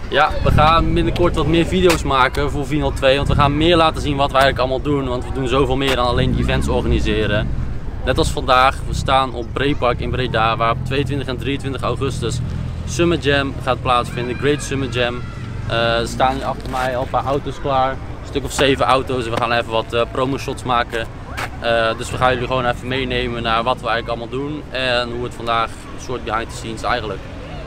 Ja, we gaan binnenkort wat meer video's maken voor 402, want we gaan meer laten zien wat we eigenlijk allemaal doen, want we doen zoveel meer dan alleen die events organiseren. Net als vandaag, we staan op Brepark in Breda, waar op 22 en 23 augustus Summer Jam gaat plaatsvinden, Great Summer Jam. Er staan hier achter mij al een paar auto's klaar, een stuk of 7 auto's en we gaan even wat promo shots maken. Dus we gaan jullie gewoon even meenemen naar wat we eigenlijk allemaal doen en hoe het vandaag een soort behind the scenes eigenlijk.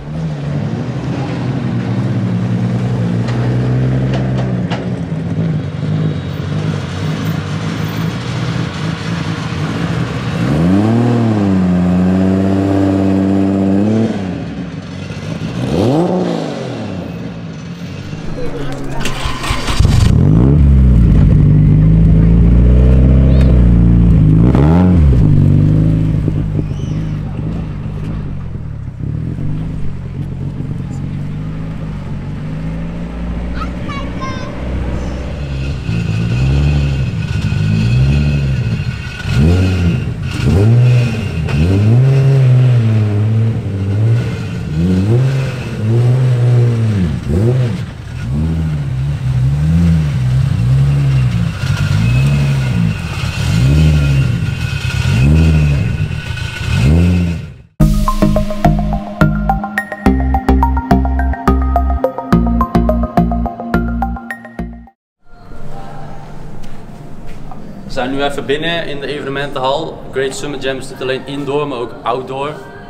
We zijn nu even binnen in de evenementenhal. Great Summer Jam is niet alleen indoor, maar ook outdoor.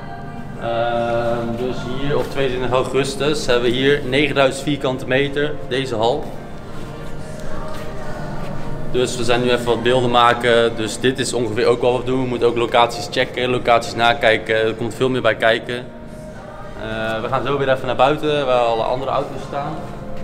Dus hier op 22 augustus hebben we hier 9000 vierkante meter, deze hal. Dus we zijn nu even wat beelden maken. Dus dit is ongeveer ook wat we doen. We moeten ook locaties checken, locaties nakijken. Er komt veel meer bij kijken. We gaan zo weer even naar buiten, waar alle andere auto's staan.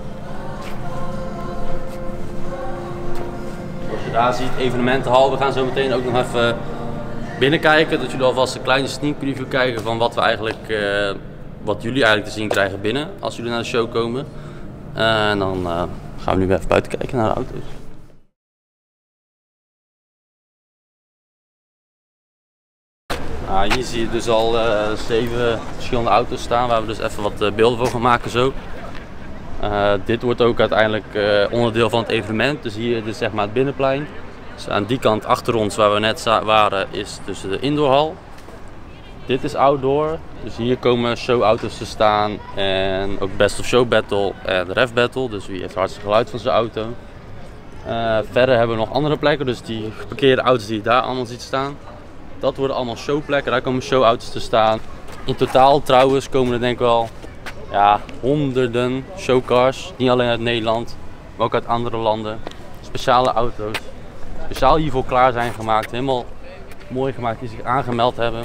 Zoals je daar ziet, evenementenhal. We gaan zo meteen ook nog even binnenkijken, dat jullie alvast een kleine sneak preview krijgen van wat wat jullie eigenlijk te zien krijgen binnen als jullie naar de show komen. En dan gaan we nu even buiten kijken naar de auto's. Hier zie je dus al 7 verschillende auto's staan waar we dus even wat beelden van gaan maken zo. Dit wordt ook uiteindelijk onderdeel van het evenement, dus hier is zeg maar het binnenplein. Dus aan die kant achter ons waar we net waren is dus de indoorhal. Dit is outdoor, dus hier komen showauto's te staan en ook best of show battle en ref battle, dus wie heeft het hardste geluid van zijn auto. Verder hebben we nog andere plekken, dus die geparkeerde auto's die je daar allemaal ziet staan. Dat worden allemaal showplekken, daar komen showauto's te staan. In totaal trouwens komen er denk ik wel honderden showcars, niet alleen uit Nederland, maar ook uit andere landen. Speciale auto's, speciaal hiervoor klaar zijn gemaakt, helemaal mooi gemaakt, die zich aangemeld hebben.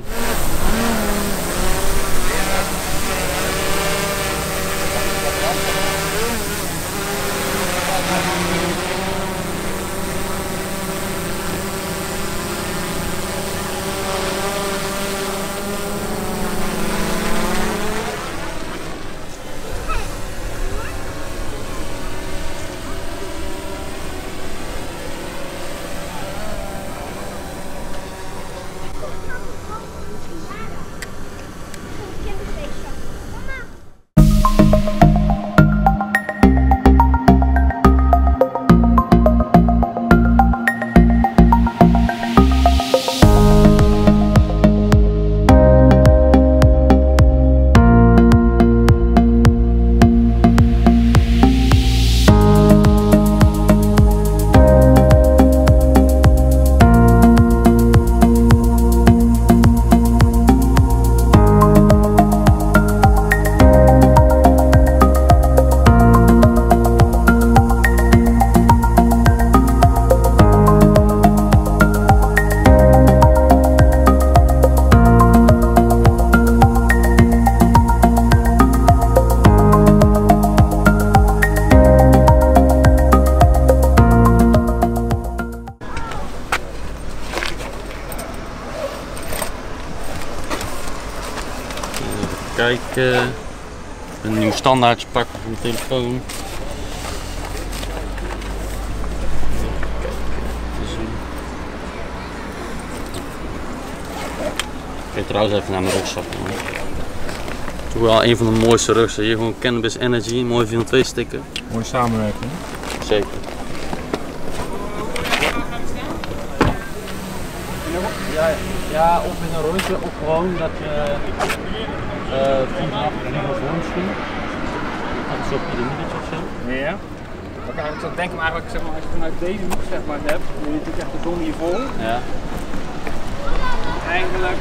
Kijken, een nieuw standaardje pakken van mijn telefoon. Ik ga trouwens even naar mijn rugzak. Toch wel een van de mooiste rugsen. Hier gewoon Cannabis Energy, een mooi 402 sticker. Mooie samenwerking. Zeker. Ja, of in een rondje of gewoon dat je 4 voor misschien. Dat is zo'n piramidetje of zo. Ja. Ik zou denken, maar eigenlijk, zeg maar, als je vanuit deze hoek zeg maar, hebt, dan heb je natuurlijk echt de zon hier vol. Ja. Eigenlijk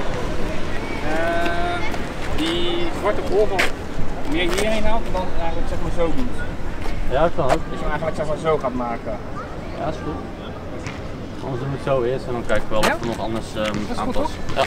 die zwarte bol van meer hierheen haalt en dan eigenlijk zeg maar zo doet. Ja, dat kan ook. Dus je hem eigenlijk zeg maar zo gaat maken. Ja, is goed. Anders doen we het zo eerst en dan kijken we wel of we nog anders aanpassen. Ja.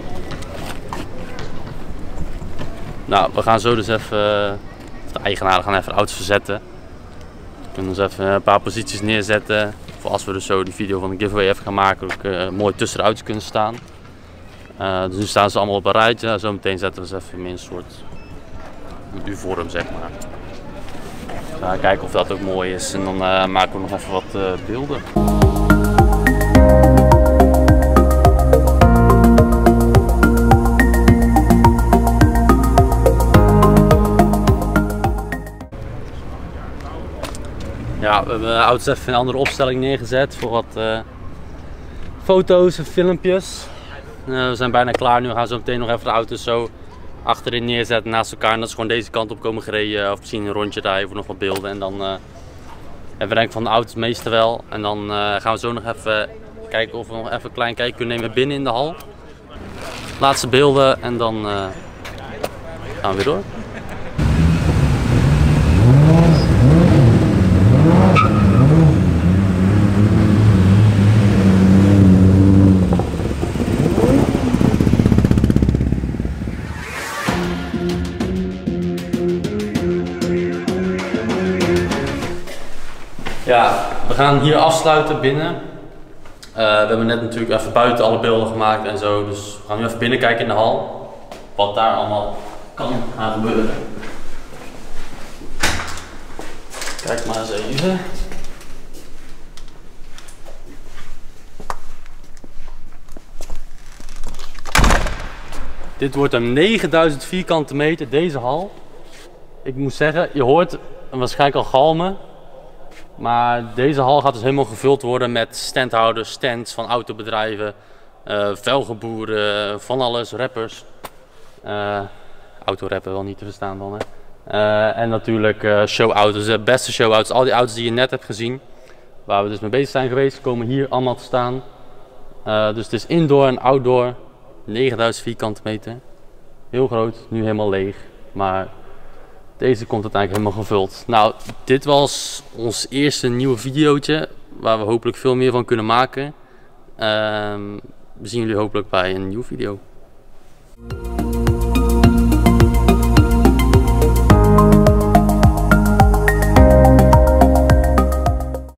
Nou, we gaan zo dus even, de eigenaren gaan even de auto's verzetten. We kunnen dus even een paar posities neerzetten. Voor als we dus zo die video van de giveaway even gaan maken, ook mooi tussen de auto's kunnen staan. Dus nu staan ze allemaal op een rijtje. Zometeen zetten we ze even in een soort U-vorm, zeg maar. Dus kijken of dat ook mooi is en dan maken we nog even wat beelden. Ja, we hebben de auto's even in een andere opstelling neergezet voor wat foto's en filmpjes. We zijn bijna klaar nu. We gaan zo meteen nog even de auto's zo achterin neerzetten naast elkaar. En dat ze gewoon deze kant op komen gereden. Of misschien een rondje rijden voor nog wat beelden. En dan hebben we denk ik van de auto's meeste wel. En dan gaan we zo nog even kijken of we nog even een klein kijkje kunnen nemen binnen in de hal. Laatste beelden en dan gaan we weer door. Ja, we gaan hier afsluiten binnen. We hebben net natuurlijk even buiten alle beelden gemaakt en zo. Dus we gaan nu even binnen kijken in de hal. Wat daar allemaal kan gaan gebeuren. Kijk maar eens even. Dit wordt een 9000 vierkante meter, deze hal. Ik moet zeggen, je hoort waarschijnlijk al galmen. Maar deze hal gaat dus helemaal gevuld worden met standhouders, stands van autobedrijven, velgenboeren, van alles, rappers. Autorappen wel niet te verstaan dan, hè. En natuurlijk showauto's, de beste showauto's, al die auto's die je net hebt gezien. Waar we dus mee bezig zijn geweest, komen hier allemaal te staan. Dus het is indoor en outdoor, 9000 vierkante meter. Heel groot, nu helemaal leeg. Maar deze komt uiteindelijk helemaal gevuld. Nou, dit was ons eerste nieuwe videootje, waar we hopelijk veel meer van kunnen maken. We zien jullie hopelijk bij een nieuwe video.